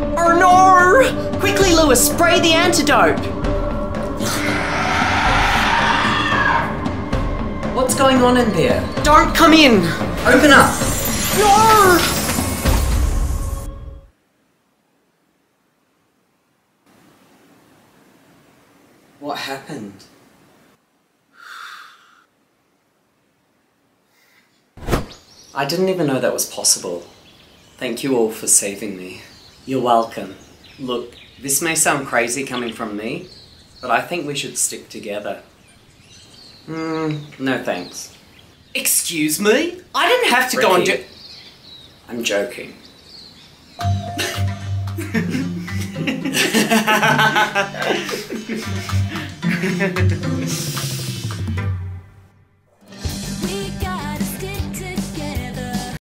Oh no! Quickly, Lewis, spray the antidote! What's going on in there? Don't come in! Open up! No! What happened? I didn't even know that was possible. Thank you all for saving me. You're welcome. Look, this may sound crazy coming from me, but I think we should stick together. No thanks. Excuse me? I didn't have to go and do... I'm joking.